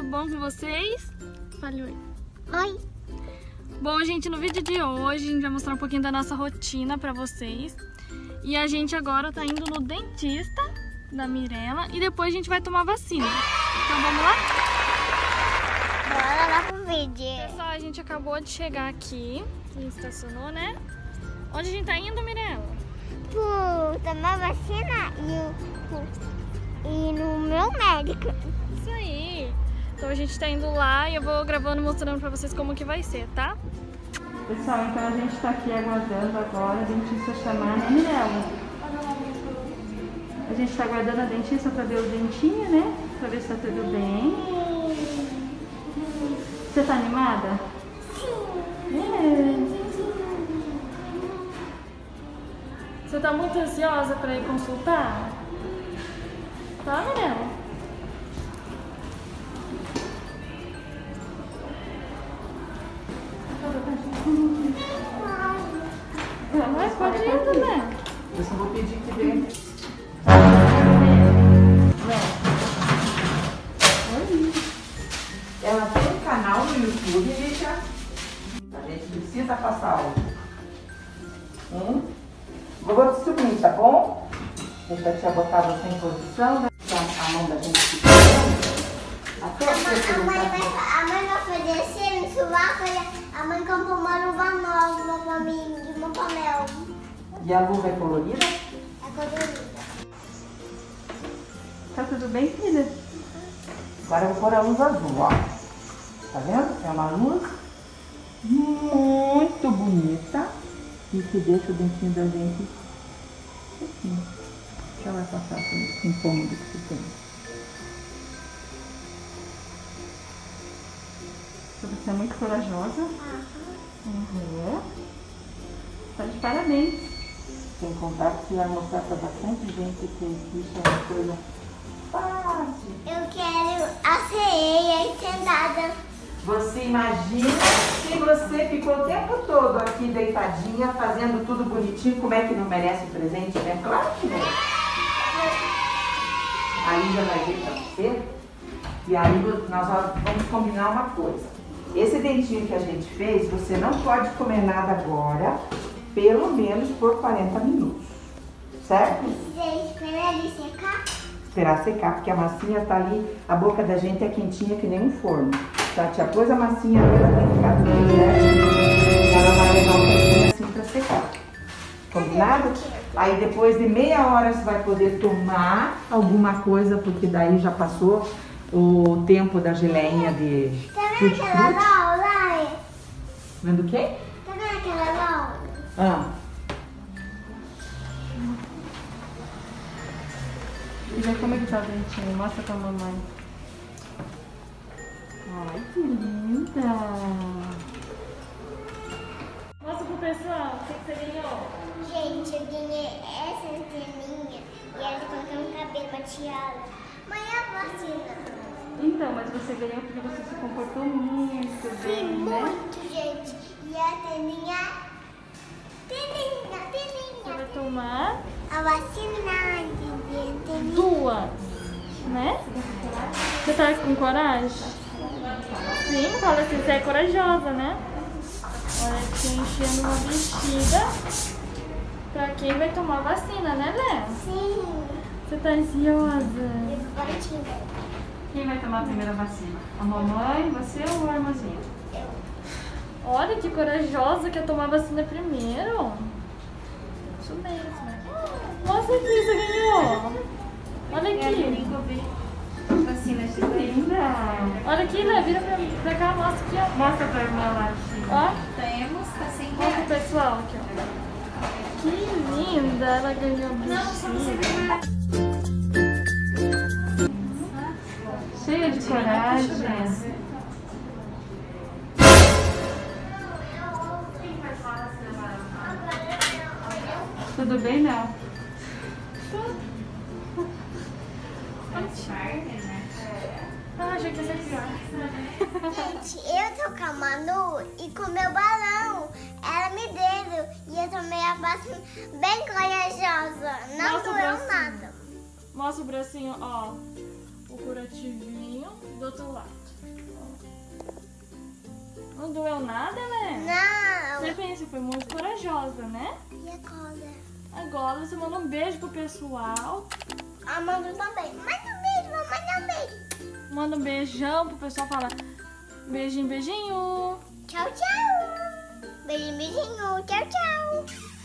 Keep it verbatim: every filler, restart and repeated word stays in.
bom com vocês? Fale oi. Oi. Bom, gente, no vídeo de hoje a gente vai mostrar um pouquinho da nossa rotina pra vocês. E a gente agora tá indo no dentista da Mirella e depois a gente vai tomar vacina. Então vamos lá? Bora lá pro vídeo. Pessoal, a gente acabou de chegar aqui. A gente estacionou, né? Onde a gente tá indo, Mirella? Por tomar vacina e, e no meu médico. Isso aí. Então a gente tá indo lá e eu vou gravando, mostrando pra vocês como que vai ser, tá? Pessoal, então a gente tá aqui aguardando agora a dentista chamar, né, Mirella? A gente tá aguardando a dentista pra ver o dentinho, né? Pra ver se tá tudo bem. Você tá animada? Sim. É. Você tá muito ansiosa pra ir consultar? Tá, Mirella? Mas pode ir também. Eu só vou pedir que dê. Ela tem um canal no YouTube, Lígia. A gente precisa passar o. Hum? Vou te subir, tá bom? Deixa eu te botar você em posição, né? A mão da gente fica. Até A você mãe, a, mãe vai, colocar. a mãe vai fazer assim, no sovaco, a mãe comprou uma luva nova pra mim, de uma panela. E a luva é colorida? É colorida. Tá tudo bem, filha? Agora eu vou pôr a luz azul, ó. Tá vendo? É uma luz muito bonita e que deixa o dentinho da gente assim. Já vai passar por esse incômodo que você tem. Você é muito corajosa. Uhum. Tá de parabéns. Sem contar que você vai mostrar pra bastante gente que isso é uma coisa fácil. Eu quero a sereia sentada. Você imagina se você ficou o tempo todo aqui deitadinha, fazendo tudo bonitinho, como é que não merece o presente, né? Claro que merece. A Lígia vai ver pra você. E aí nós vamos combinar uma coisa. Esse dentinho que a gente fez, você não pode comer nada agora, pelo menos por quarenta minutos. Certo? Precisa esperar ele secar? Esperar secar, porque a massinha tá ali, a boca da gente é quentinha que nem um forno. Tá? Tia pôs a massinha ali, ela tem que ficar tudo certo. Ela vai levar um pouquinho assim pra secar. Combinado? Aí depois de meia hora você vai poder tomar alguma coisa, porque daí já passou o tempo da geleinha de Tá vendo aquela bola lá? Vendo o quê? Tá vendo aquela bola? Ah. E já como é que tá o dentinho? Mostra pra mamãe. Ai, que linda! Mostra pro pessoal o que que você ganhou. Gente, eu ganhei essa anteninha e ela colocou um cabelo, uma tiara. Mãe, a vacina. Então, mas você ganhou porque você se comportou muito Sim, bem, né? muito, gente. E a anteninha, teninha, Você teninha. vai tomar A vacina de anteninha. duas, né? Você tá com coragem? Sim, fala assim, você é corajosa, né? Olha aqui, enchendo uma vestida pra quem vai tomar vacina, né, Léo? Sim. Você tá ansiosa? Bonitinho. Quem vai tomar a primeira vacina? A mamãe, você ou a irmãzinha? Olha que corajosa, quer tomar vacina primeiro. Isso mesmo. Mostra aqui, você ganhou. Olha aqui. Vacina de linda! Olha aqui, Léo, vira pra, pra cá, mostra aqui, ó. Mostra pra irmã lá, Chico. Ó, Temos, tá sem mostra pro pessoal aqui, ó. Que linda, ela ganhou vestido. Cheia de coragem. Tudo bem, não? Ah, achei que ia ser pior. Gente, eu tô com a Manu e com o meu balão. Ela me deu e eu tomei a vacina bem corajosa. Não Mostra o doeu bracinho. nada. Mostra o bracinho, ó. o curativinho do outro lado. Não doeu nada, né? Não. Você pensa, foi muito corajosa, né? E agora? Agora você manda um beijo pro pessoal. Ah, manda também. Manda um beijo, vou mandar um beijo. Manda um beijão pro pessoal, fala beijinho, beijinho. Tchau, tchau. Beijinho, beijinho. Tchau, tchau.